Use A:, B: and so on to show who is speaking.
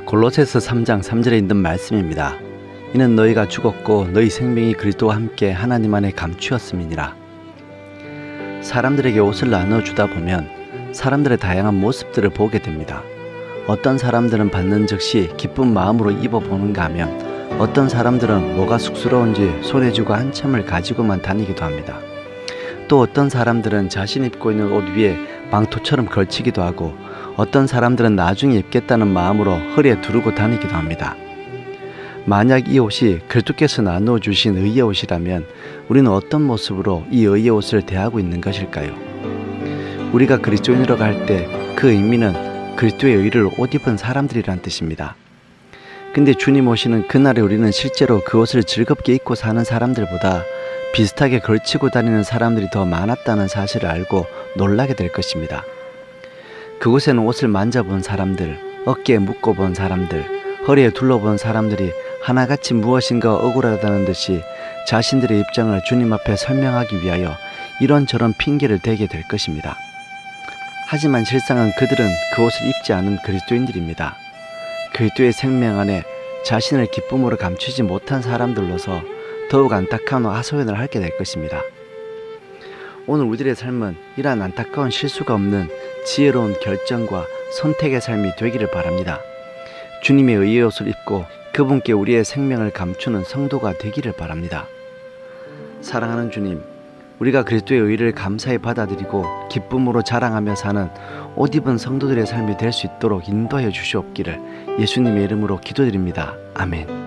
A: 골로새서 3장 3절에 있는 말씀입니다. 이는 너희가 죽었고 너희 생명이 그리스도와 함께 하나님 안에 감추었음이니라. 사람들에게 옷을 나눠주다 보면 사람들의 다양한 모습들을 보게 됩니다. 어떤 사람들은 받는 즉시 기쁜 마음으로 입어보는가 하면 어떤 사람들은 뭐가 쑥스러운지 손에 쥐고 한참을 가지고만 다니기도 합니다. 또 어떤 사람들은 자신 입고 있는 옷 위에 망토처럼 걸치기도 하고 어떤 사람들은 나중에 입겠다는 마음으로 허리에 두르고 다니기도 합니다. 만약 이 옷이 그리스도께서 나누어 주신 의의 옷이라면 우리는 어떤 모습으로 이 의의 옷을 대하고 있는 것일까요? 우리가 그리스도인으로 갈 때 그 의미는 그리스도의 의를 옷 입은 사람들이란 뜻입니다. 근데 주님 오시는 그날에 우리는 실제로 그 옷을 즐겁게 입고 사는 사람들보다 비슷하게 걸치고 다니는 사람들이 더 많았다는 사실을 알고 놀라게 될 것입니다. 그곳에는 옷을 만져본 사람들, 어깨에 묶어본 사람들, 허리에 둘러본 사람들이 하나같이 무엇인가 억울하다는 듯이 자신들의 입장을 주님 앞에 설명하기 위하여 이런저런 핑계를 대게 될 것입니다. 하지만 실상은 그들은 그 옷을 입지 않은 그리스도인들입니다. 그리스도의 생명 안에 자신을 기쁨으로 감추지 못한 사람들로서 더욱 안타까운 하소연을 하게 될 것입니다. 오늘 우리들의 삶은 이러한 안타까운 실수가 없는 지혜로운 결정과 선택의 삶이 되기를 바랍니다. 주님의 의의 옷을 입고 그분께 우리의 생명을 감추는 성도가 되기를 바랍니다. 사랑하는 주님, 우리가 그리스도의 의를 감사히 받아들이고 기쁨으로 자랑하며 사는 옷 입은 성도들의 삶이 될 수 있도록 인도하여 주시옵기를 예수님의 이름으로 기도드립니다. 아멘.